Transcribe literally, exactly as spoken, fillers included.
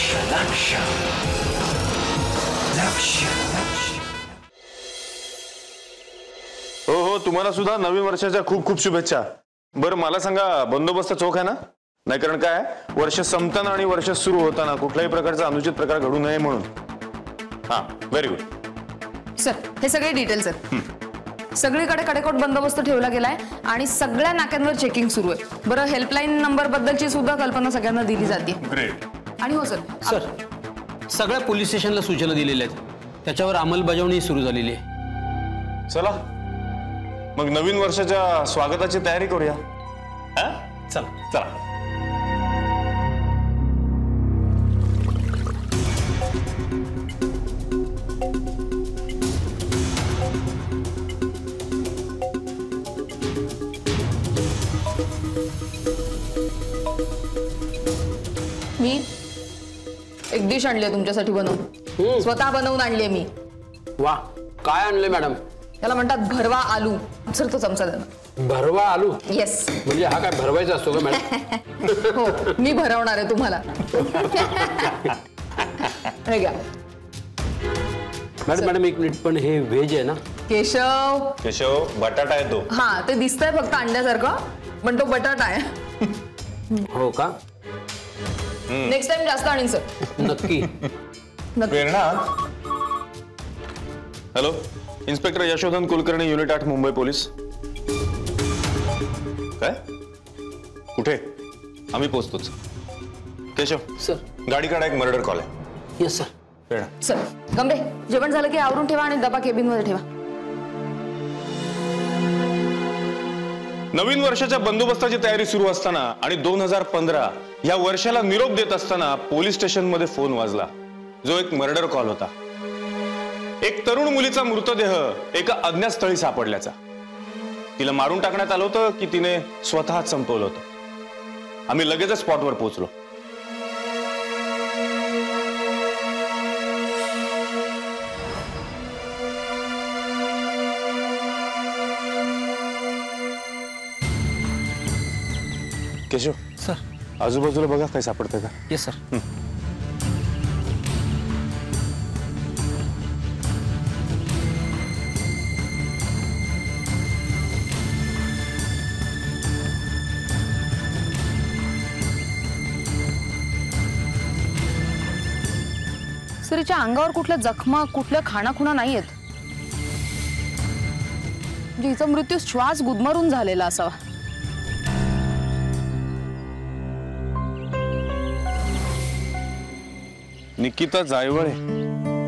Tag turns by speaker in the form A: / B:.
A: लक्ष लक्ष
B: हो हो, तुम्हाला सुद्धा नवीन वर्षाच्या खूप खूप शुभेच्छा. बरं मला सांगा, बंदोबस्त चोख आहे ना? नाही, कारण काय वर्ष संपताना आणि वर्ष सुरू होताना कुठल्याही प्रकारचा अनुचित प्रकार घडू नये म्हणून. हा, व्हेरी गुड
C: सर. हे सगळे डिटेल्स आहेत. सगळीकडे कडेकोट बंदोबस्त ठेवला गेलाय आणि सगळ्या नाक्यांवर चेकिंग सुरू आहे. बरं, हेल्पलाईन नंबर बद्दलची सुद्धा कल्पना सगळ्यांना दिली जाते.
B: ग्रेट.
C: आणि हो सर
D: सर, सगळ्या पोलीस स्टेशनला सूचना दिलेल्या आहेत, त्याच्यावर अंमलबजावणी सुरू झालेली आहे.
B: चला मग नवीन वर्षाच्या स्वागताची तयारी करूया.
D: चला
B: चला.
C: मी एक डिश आणली आहे तुमच्यासाठी बनवून. स्वतः बनवून आणली आहे मी.
D: वा, काय आणले मॅडम?
C: त्याला म्हणतात भरवा आलू. सर तो चमचा द्या.
D: भरवा आलू?
C: येस.
D: म्हणजे हा काय भरवायचा असतो का मॅडम?
C: हो, मी भरवणार आहे तुम्हाला. हे घ्या.
D: मॅडम मॅडम एक मिनिट, पण हे व्हेज आहे ना?
C: केशव
B: केशव, बटाटा आहे तो.
C: हा, ते दिसतंय फक्त अंड्यासारखं, पण तो बटाटा आहे.
D: हो का?
C: नेक्स्ट टाइम जास्त आणीन सर.
D: नक्की.
B: Prerna. Hello, inspector Yashodhan Kulkarni, unit आठ, मुंबई पोलीस. काय? कुठे? आम्ही पोहोचतोच. केशव
D: सर,
B: गाडी काढा, एक मर्डर कॉल आहे.
D: Yes sir.
B: Prerna.
C: Sir Gambhe, जेवण झालं की आवरून ठेवा आणि डबा केबिन मध्ये ठेवा.
B: नवीन वर्षाच्या बंदोबस्ताची तयारी सुरू असताना आणि दोन हजार पंधरा या वर्षाला निरोप देत असताना पोलीस स्टेशन मध्ये फोन वाजला, जो एक मर्डर कॉल होता. एक तरुण मुलीचा मृतदेह एका अज्ञात स्थळी सापडल्याचा. तिला मारून टाकण्यात आलं होतं की तिने स्वतः संपवलं होतं. आम्ही लगेचच स्पॉटवर पोहोचलो. केशव
D: सर,
B: आजूबाजूला बघा काय सापडतंय का.
D: Yes sir.
C: सर, हिच्या अंगावर कुठल्या जखमा, कुठल्या खाणाखुणा नाही आहेत. म्हणजे हिचा मृत्यू श्वास गुदमरून झालेला असावा.
B: निकिता जायवळे.